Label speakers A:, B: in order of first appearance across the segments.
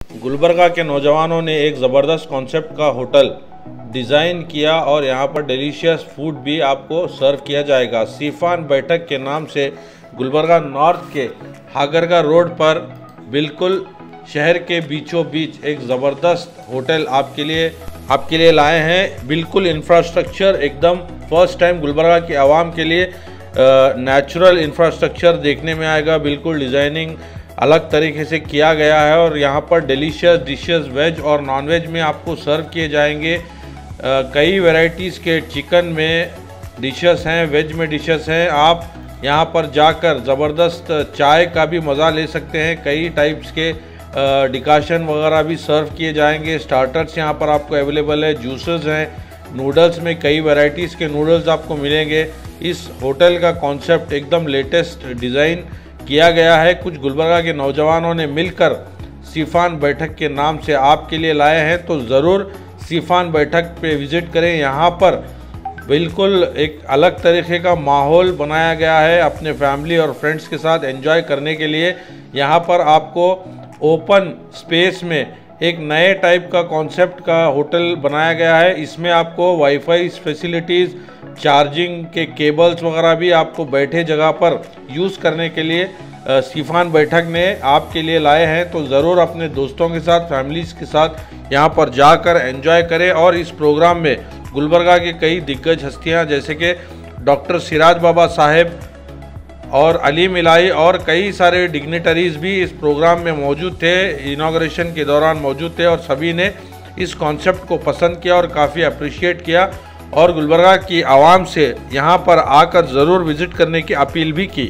A: गुलबर्गा के नौजवानों ने एक ज़बरदस्त कॉन्सेप्ट का होटल डिज़ाइन किया और यहाँ पर डिलीशियस फूड भी आपको सर्व किया जाएगा। सीफान बैठक के नाम से गुलबर्गा नॉर्थ के हागरगा रोड पर बिल्कुल शहर के बीचों बीच एक ज़बरदस्त होटल आपके लिए लाए हैं। बिल्कुल इंफ्रास्ट्रक्चर एकदम फर्स्ट टाइम गुलबर्गा की आवाम के लिए नेचुरल इंफ्रास्ट्रक्चर देखने में आएगा। बिल्कुल डिज़ाइनिंग अलग तरीके से किया गया है और यहाँ पर डिलीशियस डिशेस वेज और नॉन वेज में आपको सर्व किए जाएंगे। कई वैरायटीज़ के चिकन में डिशेस हैं, वेज में डिशेस हैं। आप यहाँ पर जाकर ज़बरदस्त चाय का भी मज़ा ले सकते हैं। कई टाइप्स के डिकाशन वगैरह भी सर्व किए जाएंगे। स्टार्टर्स यहाँ पर आपको अवेलेबल है, जूसेस हैं, नूडल्स में कई वैरायटीज़ के नूडल्स आपको मिलेंगे। इस होटल का कॉन्सेप्ट एकदम लेटेस्ट डिज़ाइन किया गया है। कुछ गुलबर्गा के नौजवानों ने मिलकर सीफान बैठक के नाम से आपके लिए लाए हैं, तो ज़रूर सीफान बैठक पे विज़िट करें। यहाँ पर बिल्कुल एक अलग तरीके का माहौल बनाया गया है अपने फैमिली और फ्रेंड्स के साथ एंजॉय करने के लिए। यहाँ पर आपको ओपन स्पेस में एक नए टाइप का कॉन्सेप्ट का होटल बनाया गया है। इसमें आपको वाईफाई फैसिलिटीज़, चार्जिंग के केबल्स वगैरह भी आपको बैठे जगह पर यूज़ करने के लिए सीफान बैठक ने आपके लिए लाए हैं। तो ज़रूर अपने दोस्तों के साथ, फैमिलीज़ के साथ यहाँ पर जाकर एंजॉय करें। और इस प्रोग्राम में गुलबर्गा के कई दिग्गज हस्तियाँ जैसे कि डॉक्टर सिराज बाबा साहेब और अलीम इलाही और कई सारे डिग्निटरीज़ भी इस प्रोग्राम में मौजूद थे, इनॉग्रेशन के दौरान मौजूद थे और सभी ने इस कॉन्सेप्ट को पसंद किया और काफ़ी अप्रिशिएट किया और गुलबर्गा की आवाम से यहाँ पर आकर ज़रूर विज़िट करने की अपील भी की।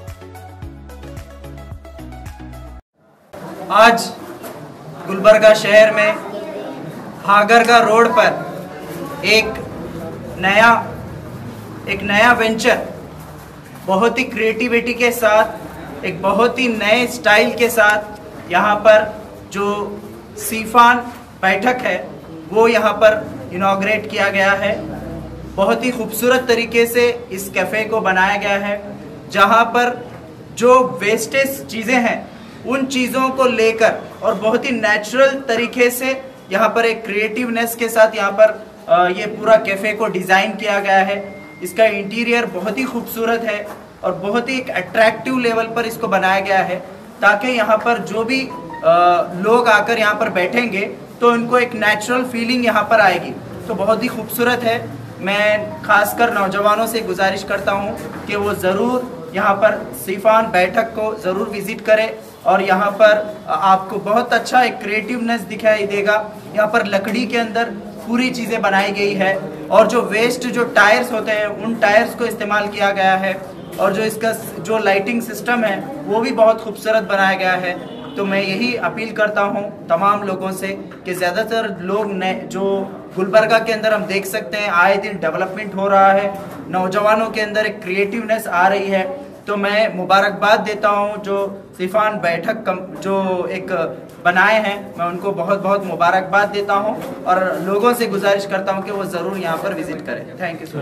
B: आज गुलबर्गा शहर में हागरगा रोड पर एक नया वेंचर बहुत ही क्रिएटिविटी के साथ, एक बहुत ही नए स्टाइल के साथ यहाँ पर जो सीफान बैठक है वो यहाँ पर इनॉग्रेट किया गया है। बहुत ही खूबसूरत तरीके से इस कैफ़े को बनाया गया है, जहाँ पर जो वेस्टेज चीज़ें हैं उन चीज़ों को लेकर और बहुत ही नेचुरल तरीके से यहाँ पर एक क्रिएटिवनेस के साथ यहाँ पर ये पूरा कैफ़े को डिज़ाइन किया गया है। इसका इंटीरियर बहुत ही खूबसूरत है और बहुत ही एक अट्रैक्टिव लेवल पर इसको बनाया गया है, ताकि यहाँ पर जो भी लोग आकर यहाँ पर बैठेंगे तो उनको एक नेचुरल फीलिंग यहाँ पर आएगी। तो बहुत ही खूबसूरत है। मैं खासकर नौजवानों से गुजारिश करता हूँ कि वो ज़रूर यहाँ पर सीफान बैठक को ज़रूर विज़िट करें और यहाँ पर आपको बहुत अच्छा एक क्रिएटिवनेस दिखाई देगा। यहाँ पर लकड़ी के अंदर पूरी चीज़ें बनाई गई है और जो वेस्ट जो टायर्स होते हैं उन टायर्स को इस्तेमाल किया गया है और जो इसका जो लाइटिंग सिस्टम है वो भी बहुत खूबसूरत बनाया गया है। तो मैं यही अपील करता हूँ तमाम लोगों से कि ज़्यादातर लोग जो गुलबर्गा के अंदर हम देख सकते हैं आए दिन डेवलपमेंट हो रहा है, नौजवानों के अंदर एक क्रिएटिवनेस आ रही है। तो मैं मुबारकबाद देता हूँ जो सीफान बैठक जो एक बनाए हैं, मैं उनको बहुत बहुत मुबारकबाद देता हूँ और लोगों से गुजारिश करता हूँ कि वो ज़रूर यहाँ पर विज़िट करें। Thank you so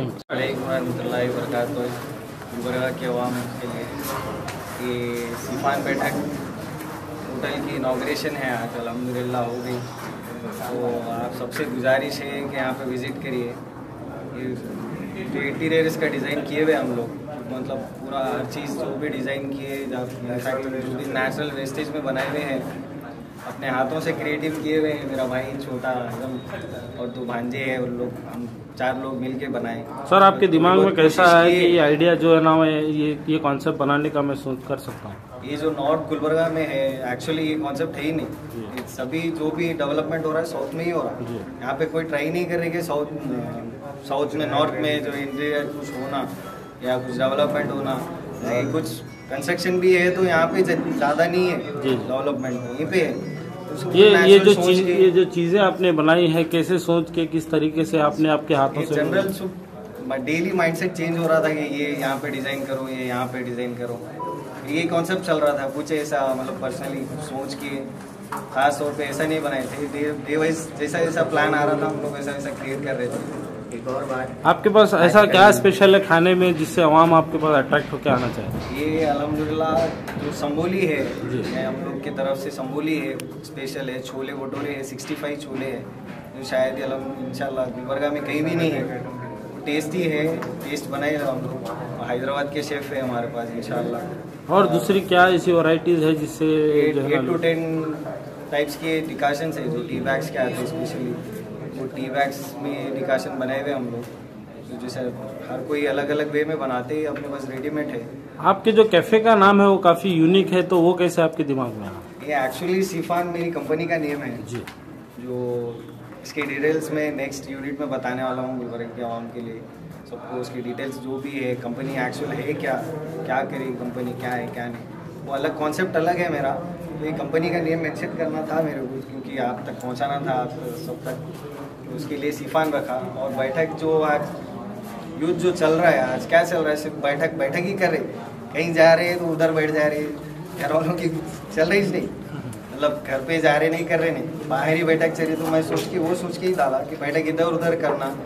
B: much.
C: Gulbarga के अवाम के लिए कि सीफान बैठक होटल की इनॉग्रेशन है आज अल्हम्दुलिल्लाह हो गई। तो आप सबसे गुजारिश है कि यहाँ पे विज़िट करिए। ये जो इंटीरियर इसका डिज़ाइन किए हुए हम लोग, मतलब पूरा हर चीज़ जो भी डिज़ाइन किए, इनफैक्ट जो भी नेचुरल वेस्टेज में बनाए हुए हैं, अपने हाथों से क्रिएटिव किए हुए हैं। मेरा भाई छोटा एकदम और दो भांजे हैं, उन लोग हम 4 लोग मिल के बनाए।
D: सर आपके दिमाग में कैसा है कि ये आइडिया जो है ना ये कॉन्सेप्ट बनाने का मैं सोच कर सकता हूँ?
C: ये जो नॉर्थ गुलबर्गा में है, एक्चुअली ये कॉन्सेप्ट है ही नहीं। सभी जो भी डेवलपमेंट हो रहा है साउथ में ही हो रहा है। यहाँ पे कोई ट्राई नहीं कर रही कि साउथ में, नॉर्थ में जो इंटीरियर कुछ होना या कुछ डेवलपमेंट होना, कुछ कंस्ट्रक्शन भी है तो यहाँ पे ज़्यादा नहीं है डेवलपमेंट, यहीं पे है।
D: ये जो चीज़ें आपने बनाई है, कैसे सोच के, किस तरीके से आपने आपके हाथों से?
C: जनरल डेली माइंडसेट चेंज हो रहा था कि ये यहाँ पे डिज़ाइन करो, ये यहाँ पे डिज़ाइन करो, ये कॉन्सेप्ट चल रहा था। कुछ ऐसा मतलब पर्सनली सोच के खास तौर पे ऐसा नहीं बनाए थे, डे वाइज जैसा जैसा प्लान आ रहा था हम लोग वैसा वैसा क्रिएट कर रहे थे। एक और बात,
D: आपके पास ऐसा क्या स्पेशल है खाने में जिससे आवाम आपके पास अट्रैक्ट होकर आना चाहे?
C: ये अल्हम्दुलिल्लाह जो संबोली है, हम लोग की तरफ से संबोली है, स्पेशल है। छोले भटूरे है, 65 छोले है, जो शायद इंशाल्लाह गुलबर्गा में कहीं भी नहीं है। टेस्टी है, टेस्ट बनाए हम लोग, हैदराबाद के शेफ है हमारे पास इंशाल्लाह।
D: और दूसरी क्या ऐसी वैरायटीज है जिससे
C: 8 to 10 टाइप्स के डिकाशंस है, जो टी बैग्स के आते हैं स्पेशली, वो टी बैग्स में डिकाशन बनाए हुए हम लोग, तो जैसे हर कोई अलग अलग वे में बनाते हैं, अपने पास रेडीमेड है।
D: आपके जो कैफे का नाम है वो काफी यूनिक है, तो वो कैसे आपके दिमाग में आया?
C: ये एक्चुअली सीफान मेरी कंपनी का नेम है
D: जी,
C: जो इसके डिटेल्स में नेक्स्ट यूनिट में बताने वाला हूँ गुलबर्गा के आवाम के लिए, सबको उसकी डिटेल्स जो भी है, कंपनी एक्चुअल है क्या करेगी कंपनी, क्या है क्या नहीं, वो अलग कॉन्सेप्ट अलग है मेरा। तो ये कंपनी का नेम मेंशन करना था मेरे को, क्योंकि आप तक पहुँचाना था, आप सब तक, तो उसके लिए सीफान रखा। और बैठक जो आज यूथ जो चल रहा है, आज क्या चल रहा है, सिर्फ बैठक ही कर रहे, कहीं जा रहे तो उधर बैठ जा रहे, घर वालों की चल रही नहीं, मतलब घर पे जा रहे नहीं, कर रहे नहीं, बाहर ही बैठक चली। तो मैं वो सोच के ही डाला कि बैठक इधर उधर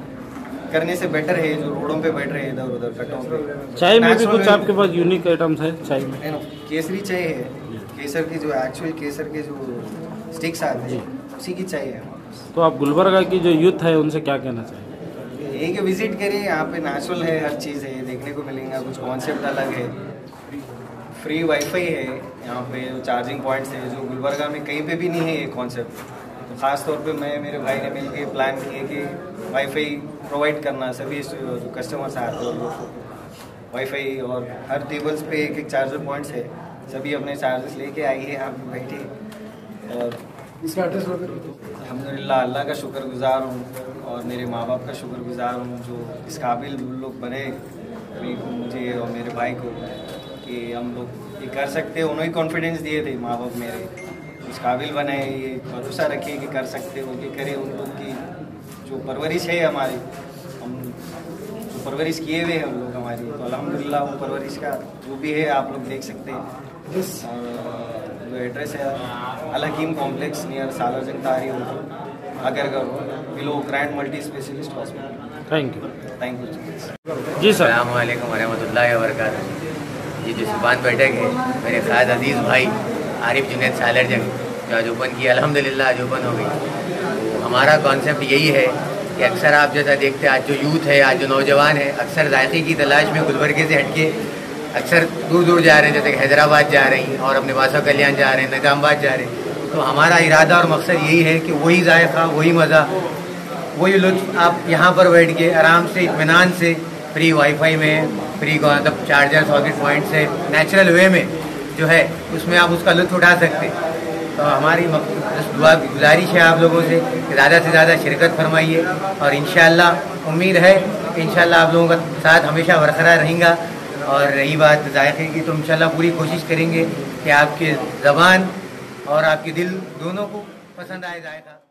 C: करने से बेटर है जो रोडों पे बैठ रहे हैं इधर उधर कटों पे।
D: चाय में भी कुछ आपके पास यूनिक आइटम्स है? चाय में
C: केसरी चाय है, केसर की जो एक्चुअल केसर के जो स्टिक्स आते हैं उसी की चाय है।
D: तो आप गुलबर्गा की जो यूथ है उनसे क्या कहना चाहिए?
C: यही कि विजिट करिए, यहाँ पे नेचुरल है, हर चीज़ है, देखने को मिलेगा, कुछ कॉन्सेप्ट अलग है, फ्री वाईफाई है यहाँ पे, जो चार्जिंग पॉइंट्स है जो गुलबर्गा में कहीं पे भी नहीं है ये कॉन्सेप्ट। तो ख़ास तौर पे मैं मेरे भाई ने मिल के प्लान किए कि वाईफाई प्रोवाइड करना सभी जो कस्टमर्स आते हैं उनको वाईफाई, और हर टेबल्स पे एक चार्जर पॉइंट्स है, सभी अपने चार्जर्स लेके आइए, यहाँ पे बैठिए। और
E: इसका एड्रेस
C: अल्हम्दुलिल्लाह अल्लाह का शुक्रगुजार हूँ और मेरे माँ बाप का शुक्रगुजार हूँ जो इस काबिल लोग बने मुझे और मेरे भाई को कि हम लोग ये कर सकते हैं। उन्होंने कॉन्फिडेंस दिए थे माँ बाप मेरे, इस काबिल बने, ये भरोसा रखिए कि कर सकते हो, कि करें। उन लोग की जो परवरिश है हमारी, हम जो परवरिश किए हुए हैं हम लोग हमारी, तो अल्हम्दुलिल्लाह वो परवरिश का जो भी है आप लोग देख सकते हैं। और जो एड्रेस है अल हकीम कॉम्प्लेक्स नियर सालार जंग तारी अगरगर below grand multi specialist hospital.
D: Thank you
C: ji sir.
F: अस्सलाम वालेकुम वरहमतुल्लाहि वबरकातुहू। ये जो सीफान बैठक है, मेरे खास अजीज़ भाई आरिफ जुनैद सालर जंग जो आज ओपन की, अल्हम्दुलिल्लाह आज ओपन हो गई। तो हमारा कॉन्सेप्ट यही है कि अक्सर आप जैसा देखते हैं, आज जो यूथ है, आज जो नौजवान है, अक्सर जायके की तलाश में गुलबर्गे से हटके अक्सर दूर दूर जा रहे हैं, जैसे हैदराबाद जा रही हैं और अपने वासा कल्याण जा रहे हैं, निज़ामाबाद जा रहे हैं। तो हमारा इरादा और मकसद यही है कि वही जायका, वही मज़ा, वही लुत्फ़ आप यहाँ पर बैठ के आराम से इत्मीनान से फ्री वाईफाई में, फ्री मतलब चार्जर सॉकेट पॉइंट से नेचुरल वे में जो है उसमें आप उसका लुत्फ़ उठा सकते। तो हमारी दुआ गुजारिश है आप लोगों से कि ज़्यादा से ज़्यादा शिरकत फरमाइए और इंशाअल्लाह उम्मीद है कि इंशाअल्लाह आप लोगों का साथ हमेशा बरकरार रहेगा। और रही बात जायके की, तो इंशाअल्लाह पूरी कोशिश करेंगे कि आपके ज़बान और आपके दिल दोनों को पसंद आए जायका।